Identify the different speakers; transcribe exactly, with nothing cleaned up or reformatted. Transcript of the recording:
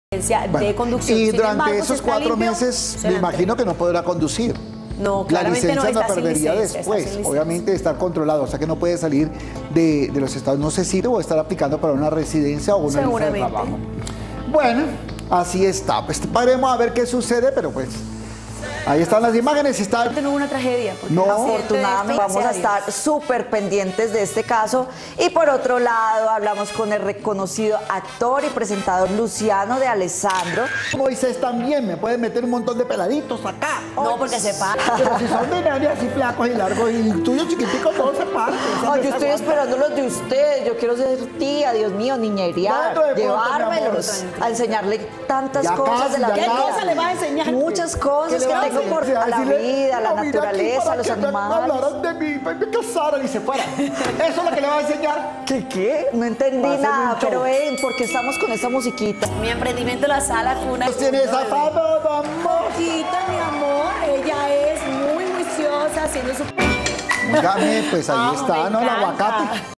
Speaker 1: Bueno,
Speaker 2: de conducción.
Speaker 1: y
Speaker 2: Sin
Speaker 1: durante
Speaker 2: embargo, si
Speaker 1: esos
Speaker 2: está
Speaker 1: cuatro
Speaker 2: limpio,
Speaker 1: meses
Speaker 2: se
Speaker 1: me
Speaker 2: la
Speaker 1: imagino que no podrá conducir.
Speaker 2: No,
Speaker 1: La
Speaker 2: claramente no,
Speaker 1: licencia la
Speaker 2: está sin
Speaker 1: perdería
Speaker 2: licencia, está
Speaker 1: después,
Speaker 2: sin
Speaker 1: obviamente de estar controlado, o sea que no puede salir de, de los estados, no sé si o estar aplicando para una residencia o una visa de
Speaker 2: Seguramente.
Speaker 1: trabajo. Bueno, así está, pues paremos a ver qué sucede, pero pues ahí están las imágenes, está...
Speaker 2: No hubo una tragedia. porque
Speaker 1: No.
Speaker 3: Afortunadamente vamos a
Speaker 2: gracias Dios.
Speaker 3: estar súper pendientes de este caso. Y por otro lado, hablamos con el reconocido actor y presentador Luciano de Alessandro.
Speaker 1: Moisés también, me pueden meter un montón de peladitos acá.
Speaker 2: No, porque se para.
Speaker 1: Pero si son de nadie así flacos y largos y tuyos chiquiticos, todos se parten.
Speaker 3: Ay, yo estoy esperando los de ustedes. Yo quiero ser tía, Dios mío, niñería,
Speaker 1: ¿Cuándo de pronto, mi
Speaker 3: llevármelos
Speaker 1: amor?
Speaker 3: a enseñarle tantas
Speaker 1: Ya
Speaker 3: cosas
Speaker 1: casi,
Speaker 3: de la
Speaker 1: ya
Speaker 3: vida.
Speaker 1: casi.
Speaker 2: ¿Qué cosa le vas a enseñar?
Speaker 3: Muchas cosas
Speaker 1: ¿Qué
Speaker 3: que
Speaker 1: le vas a
Speaker 3: tengo por
Speaker 1: enseñar?
Speaker 3: a la
Speaker 1: Decirle,
Speaker 3: vida, la
Speaker 1: "No, mira aquí
Speaker 3: naturaleza,
Speaker 1: para
Speaker 3: los
Speaker 1: que me
Speaker 3: animales".
Speaker 1: hablaran de mí, me casaran y se fueran. Eso es lo que le va a enseñar.
Speaker 3: ¿Qué qué? No entendí
Speaker 1: Va a hacer
Speaker 3: nada,
Speaker 1: un show.
Speaker 3: pero ven, porque estamos con esta musiquita.
Speaker 2: Mi emprendimiento La Sala Cuna.
Speaker 1: Pues tiene esa fama, mamá.
Speaker 2: Poquita, mi amor. Ella es muy juiciosa haciendo su...
Speaker 1: Dígame, pues ahí
Speaker 2: Ah,
Speaker 1: está,
Speaker 2: me
Speaker 1: ¿no? El
Speaker 2: encanta.
Speaker 1: aguacate.